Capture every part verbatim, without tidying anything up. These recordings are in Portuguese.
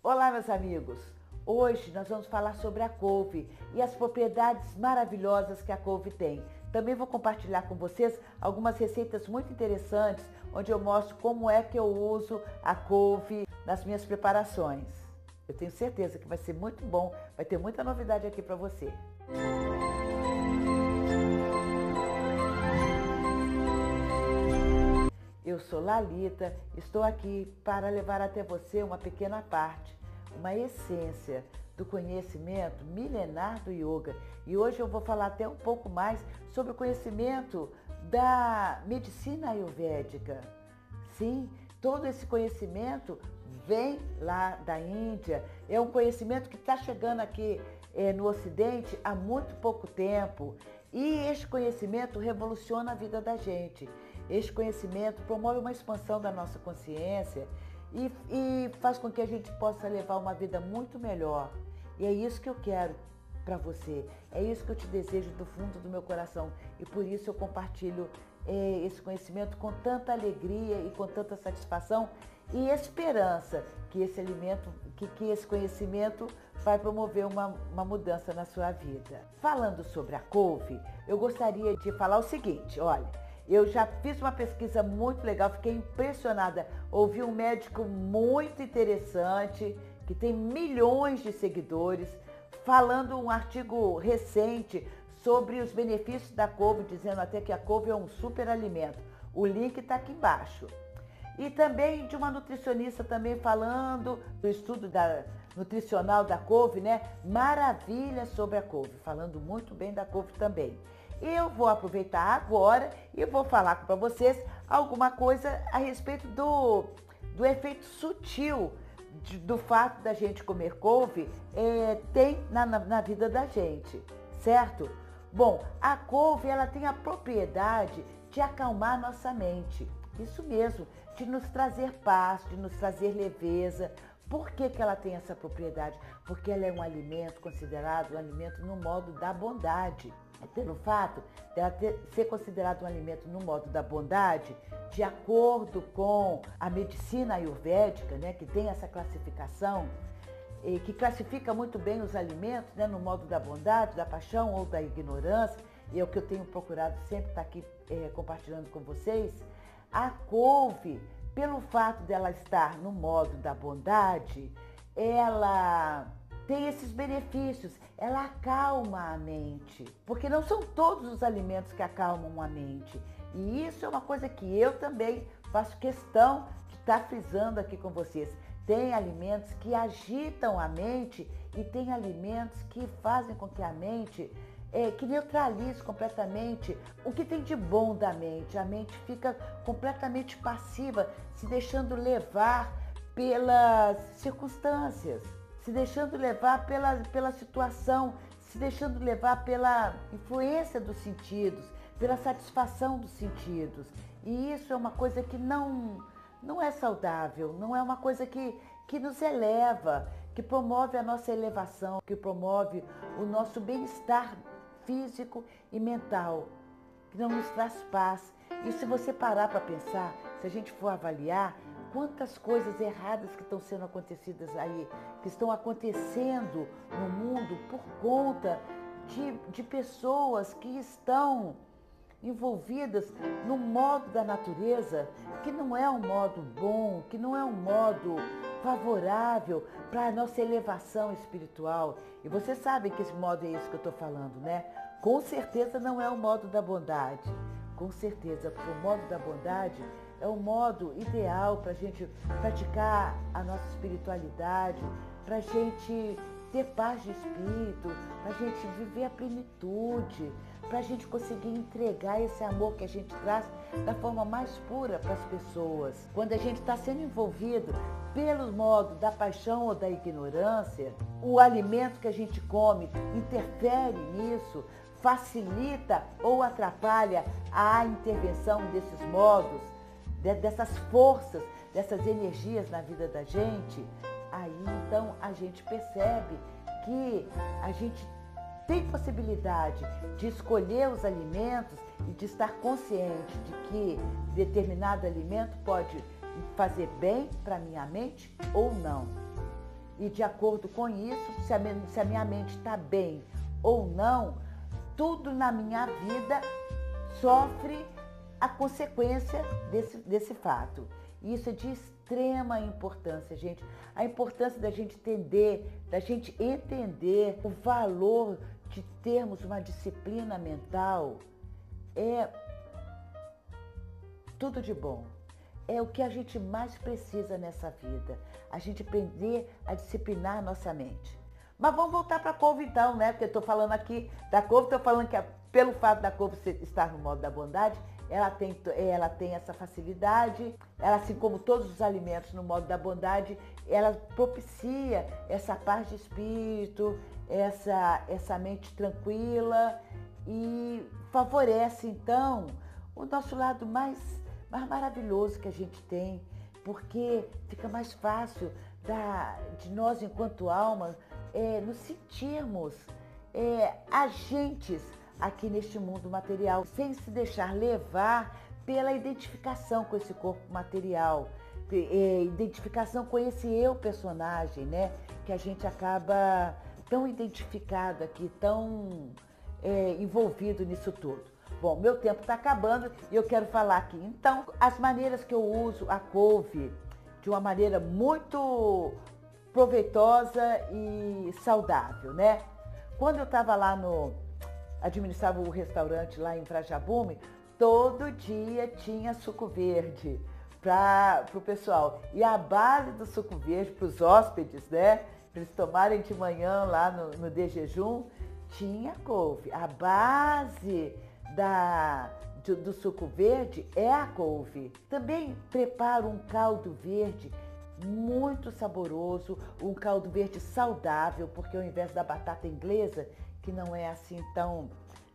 Olá, meus amigos! Hoje nós vamos falar sobre a couve e as propriedades maravilhosas que a couve tem. Também vou compartilhar com vocês algumas receitas muito interessantes, onde eu mostro como é que eu uso a couve nas minhas preparações. Eu tenho certeza que vai ser muito bom, vai ter muita novidade aqui para você. Eu sou Lalita, estou aqui para levar até você uma pequena parte, uma essência do conhecimento milenar do yoga. E hoje eu vou falar até um pouco mais sobre o conhecimento da medicina ayurvédica. Sim, todo esse conhecimento vem lá da Índia, é um conhecimento que está chegando aqui é, no Ocidente há muito pouco tempo. E este conhecimento revoluciona a vida da gente. Este conhecimento promove uma expansão da nossa consciência e, e faz com que a gente possa levar uma vida muito melhor. E é isso que eu quero para você, é isso que eu te desejo do fundo do meu coração. E por isso eu compartilho é, esse conhecimento com tanta alegria e com tanta satisfação e esperança que esse alimento, que, que esse conhecimento vai promover uma, uma mudança na sua vida. Falando sobre a couve, eu gostaria de falar o seguinte, olha, eu já fiz uma pesquisa muito legal, fiquei impressionada. Ouvi um médico muito interessante, que tem milhões de seguidores, falando um artigo recente sobre os benefícios da couve, dizendo até que a couve é um super alimento. O link está aqui embaixo. E também de uma nutricionista também falando do estudo da, nutricional da couve, né? Maravilha sobre a couve, falando muito bem da couve também. Eu vou aproveitar agora e vou falar para vocês alguma coisa a respeito do, do efeito sutil de, do fato da gente comer couve é, tem na, na, na vida da gente, certo? Bom, a couve ela tem a propriedade de acalmar nossa mente, isso mesmo, de nos trazer paz, de nos trazer leveza. Por que que ela tem essa propriedade? Porque ela é um alimento considerado um alimento no modo da bondade. Pelo fato dela ter, ser considerado um alimento no modo da bondade, de acordo com a medicina ayurvédica, né, que tem essa classificação, e que classifica muito bem os alimentos, né, no modo da bondade, da paixão ou da ignorância, e é o que eu tenho procurado sempre estar aqui é, compartilhando com vocês. A couve, pelo fato dela estar no modo da bondade, ela tem esses benefícios, ela acalma a mente, porque não são todos os alimentos que acalmam a mente. E isso é uma coisa que eu também faço questão de estar frisando aqui com vocês. Tem alimentos que agitam a mente e tem alimentos que fazem com que a mente, é, que neutralize completamente o que tem de bom da mente. A mente fica completamente passiva, se deixando levar pelas circunstâncias, se deixando levar pela, pela situação, se deixando levar pela influência dos sentidos, pela satisfação dos sentidos. E isso é uma coisa que não, não é saudável, não é uma coisa que, que nos eleva, que promove a nossa elevação, que promove o nosso bem-estar físico e mental, que não nos traz paz. E se você parar para pensar, se a gente for avaliar, quantas coisas erradas que estão sendo acontecidas aí, que estão acontecendo no mundo por conta de, de pessoas que estão envolvidas no modo da natureza, que não é um modo bom, que não é um modo favorável para a nossa elevação espiritual. E vocês sabem que esse modo é isso que eu estou falando, né? Com certeza não é o modo da bondade. Com certeza, o modo da bondade é o modo ideal para a gente praticar a nossa espiritualidade, para a gente ter paz de espírito, para a gente viver a plenitude, para a gente conseguir entregar esse amor que a gente traz da forma mais pura para as pessoas. Quando a gente está sendo envolvido pelo modo da paixão ou da ignorância, o alimento que a gente come interfere nisso, facilita ou atrapalha a intervenção desses modos, dessas forças, dessas energias na vida da gente. Aí então a gente percebe que a gente tem possibilidade de escolher os alimentos e de estar consciente de que determinado alimento pode fazer bem para minha mente ou não. E de acordo com isso, se a, se a minha mente está bem ou não, tudo na minha vida sofre a consequência desse, desse fato. E isso é de extrema importância, gente. A importância da gente entender, da gente entender o valor de termos uma disciplina mental é tudo de bom. É o que a gente mais precisa nessa vida. A gente aprender a disciplinar a nossa mente. Mas vamos voltar para a couve então, né? Porque eu estou falando aqui da couve, estou falando que pelo fato da couve estar no modo da bondade, ela tem, ela tem essa facilidade, ela, assim como todos os alimentos no modo da bondade, ela propicia essa paz de espírito, essa, essa mente tranquila e favorece então o nosso lado mais, mais maravilhoso que a gente tem, porque fica mais fácil da, de nós enquanto alma é, nos sentirmos é, agentes aqui neste mundo material, sem se deixar levar pela identificação com esse corpo material, é, identificação com esse eu personagem, né? Que a gente acaba tão identificado aqui, tão é, envolvido nisso tudo. Bom, meu tempo está acabando e eu quero falar aqui. Então, as maneiras que eu uso a couve de uma maneira muito proveitosa e saudável, né? Quando eu estava lá no... administrava o restaurante lá em Vrajabume, todo dia tinha suco verde para o pessoal. E a base do suco verde para os hóspedes, né? Para eles tomarem de manhã lá no, no de jejum, tinha couve. A base da, do, do suco verde é a couve. Também preparo um caldo verde muito saboroso, um caldo verde saudável, porque ao invés da batata inglesa, que não é assim tão,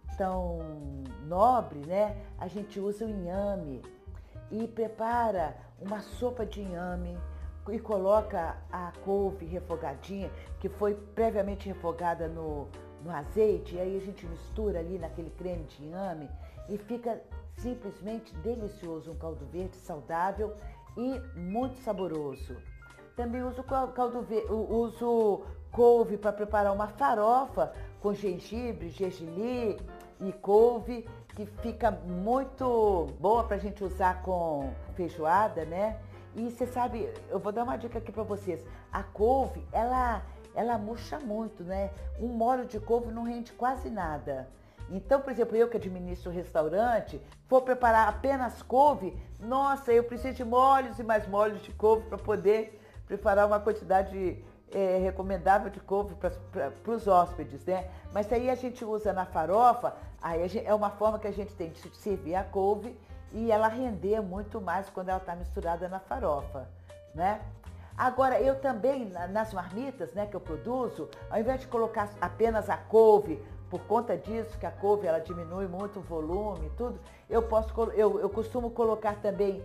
tão nobre, né? A gente usa o inhame e prepara uma sopa de inhame e coloca a couve refogadinha, que foi previamente refogada no, no azeite, e aí a gente mistura ali naquele creme de inhame e fica simplesmente delicioso, um caldo verde saudável e muito saboroso. Também uso, caldo verde, uso couve para preparar uma farofa com gengibre, gergelim e couve, que fica muito boa para a gente usar com feijoada, né? E você sabe, eu vou dar uma dica aqui para vocês. A couve, ela, ela murcha muito, né? Um molho de couve não rende quase nada. Então, por exemplo, eu que administro o restaurante, for preparar apenas couve, nossa, eu preciso de molhos e mais molhos de couve para poder preparar uma quantidade é, recomendável de couve para os hóspedes, né? Mas aí a gente usa na farofa, aí gente, é uma forma que a gente tem de servir a couve e ela render muito mais quando ela está misturada na farofa, né? Agora, eu também, nas marmitas, né, que eu produzo, ao invés de colocar apenas a couve, por conta disso, que a couve ela diminui muito o volume e tudo, eu, posso, eu, eu costumo colocar também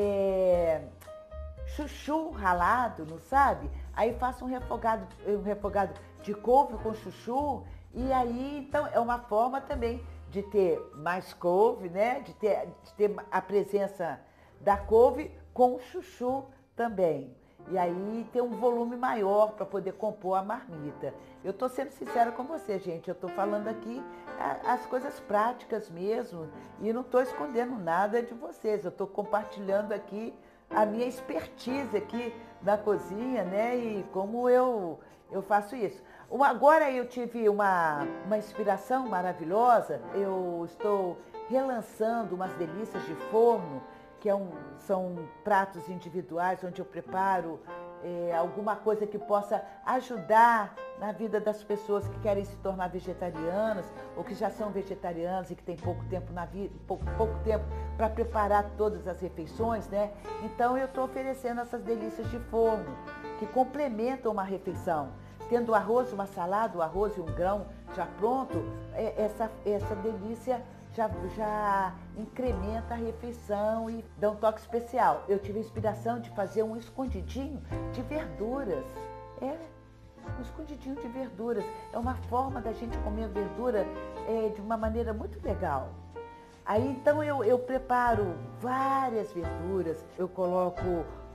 é, chuchu ralado, não sabe? Aí faço um refogado, um refogado de couve com chuchu, e aí, então, é uma forma também de ter mais couve, né? De ter, de ter a presença da couve com chuchu também. E aí ter um volume maior para poder compor a marmita. Eu estou sendo sincera com você, gente. Eu estou falando aqui as coisas práticas mesmo e não estou escondendo nada de vocês. Eu estou compartilhando aqui a minha expertise aqui na cozinha, né? E como eu, eu faço isso. Uma, agora eu tive uma, uma inspiração maravilhosa. Eu estou relançando umas delícias de forno, que é um, são pratos individuais onde eu preparo é, alguma coisa que possa ajudar na vida das pessoas que querem se tornar vegetarianas ou que já são vegetarianas e que têm pouco tempo na vida, pouco, pouco tempo para preparar todas as refeições, né? Então eu estou oferecendo essas delícias de forno que complementam uma refeição. Tendo o arroz, uma salada, o arroz e um grão já pronto, é, essa, essa delícia Já, já incrementa a refeição e dá um toque especial. Eu tive a inspiração de fazer um escondidinho de verduras. É, um escondidinho de verduras. É uma forma da gente comer verdura é, de uma maneira muito legal. Aí então eu, eu preparo várias verduras. Eu coloco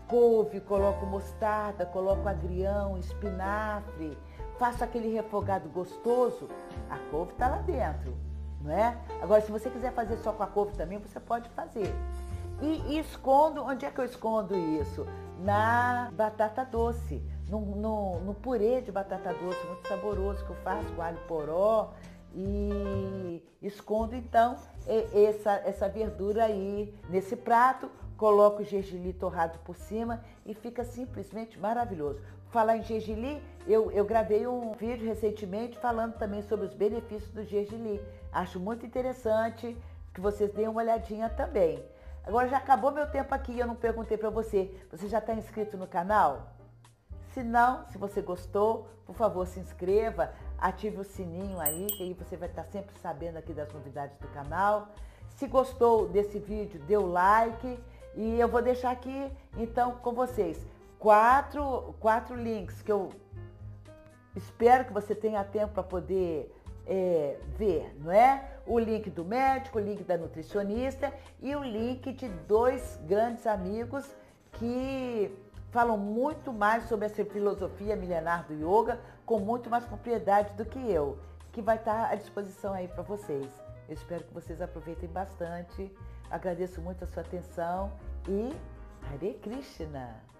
couve, coloco mostarda, coloco agrião, espinafre, faço aquele refogado gostoso, a couve está lá dentro, não é? Agora, se você quiser fazer só com a couve também, você pode fazer. E, e escondo, onde é que eu escondo isso? Na batata doce, no, no, no purê de batata doce, muito saboroso, que eu faço com alho poró. E escondo então essa, essa verdura aí nesse prato, coloco o gergelim torrado por cima e fica simplesmente maravilhoso. Falar em gergelim, eu, eu gravei um vídeo recentemente falando também sobre os benefícios do gergelim. Acho muito interessante que vocês deem uma olhadinha também. Agora já acabou meu tempo aqui e eu não perguntei para você, você já está inscrito no canal? Se não, se você gostou, por favor, se inscreva, ative o sininho aí, que aí você vai estar sempre sabendo aqui das novidades do canal. Se gostou desse vídeo, dê o like e eu vou deixar aqui, então, com vocês, quatro, quatro links que eu espero que você tenha tempo para poder é, ver, não é? O link do médico, o link da nutricionista e o link de dois grandes amigos que falam muito mais sobre essa filosofia milenar do yoga, com muito mais propriedade do que eu, que vai estar à disposição aí para vocês. Eu espero que vocês aproveitem bastante. Agradeço muito a sua atenção e Hare Krishna!